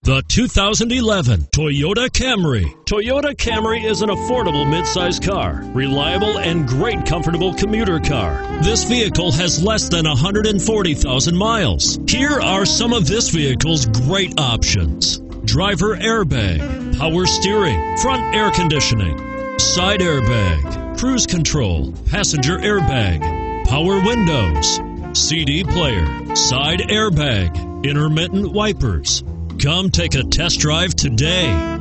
The 2011 Toyota Camry. Toyota Camry is an affordable midsize car, reliable and great comfortable commuter car. This vehicle has less than 140,000 miles. Here are some of this vehicle's great options: driver airbag, power steering, front air conditioning, side airbag, cruise control, passenger airbag, power windows, CD player, side airbag, intermittent wipers. Come take a test drive today.